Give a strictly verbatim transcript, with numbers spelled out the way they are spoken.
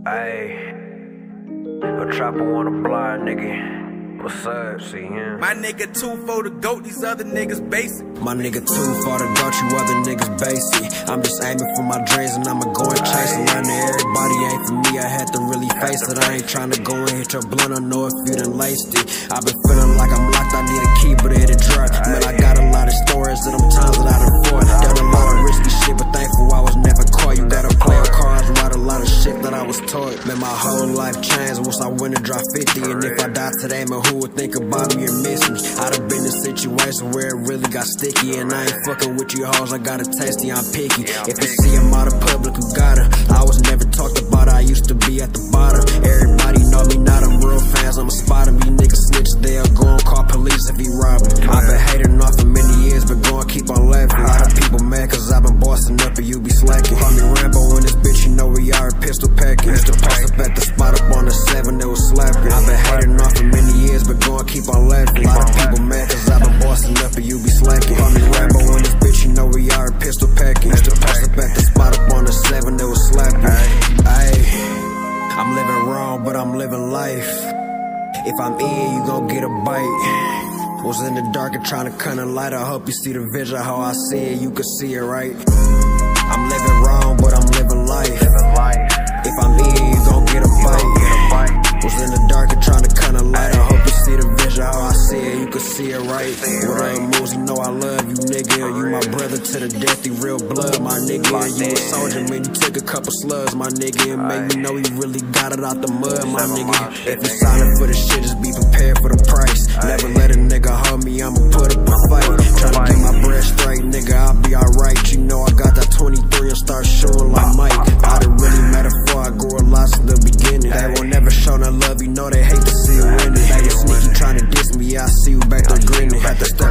Ayy, a trapper wanna blind nigga. What's up? See him. My nigga two for the goat, these other niggas basic. My nigga two for the goat, you other niggas basic. I'm just aiming for my dreams and I'ma go and chase it. Learning everybody ain't for me, I had to really face it. I ain't trying to go and hit your blunt, I know if you done laced it. I've been feeling like I'm locked, I need a key, but it a drug. Man, I got a lot of stories that I'm times that I done fought. Done a lot of risky shit, but thankful I was never caught. You gotta play a cards, write a lot of shit that I was taught. Man, my whole life changed once I went and dropped fifty. And if I die today, man, who would think about me and miss me? I done been in a situation where it really got sticky. And I ain't fucking with you hoes, I got a tasty, I'm picky. If you see him out of public, you got her. I was never talked about, I used to be at the bottom. Everybody know me, not them real fans, I'ma spot him. You niggas snitch, they'll go and call police if he rob him. I've been hating off for many years, but go and keep on laughing. A lot of people mad cause I've been bossing up and you be slacking. Call me Rambo in this bitch, you know we are pistol packing. Used to post up at the spot up on the seven, they was slapping. I've been hating off for many years, but go and keep on laughing. A lot of people mad cause I've been bossing up and you be slacking. Call me Rambo in this bitch, you know we are pistol packing. Used to post up at the spot up on the seven, they was slapping. Ayy, I'm living wrong, but I'm living life. If I'm in, you gon' get a bite. Was in the dark and trying to cut a light. I hope you see the vision, how I see it, you can see it right. I'm living wrong, but I'm living life. If I'm in, you gon' get a bite. Was in the dark and trying to cut a light. I hope you see the vision, how I see it, you can see it right. Whatever moves, you know I love you, nigga. You my brother to the death, you real blood, my nigga. You a soldier, man, you took a couple slugs, my nigga. And make me know you really got it out the mud, my nigga. If you signing for the shit, just be prepared for the price. Never let a nigga hold me, I'ma put up a fight. Tryna get my bread straight, nigga, I'll be alright. You know I got that twenty-three and start shooting like Mike. I done really matter for I grew a lot since the beginning. They won't never show no love, you know they hate to see you winning. They was sneaky tryna diss me, yeah, I see you back there grinning. Had to step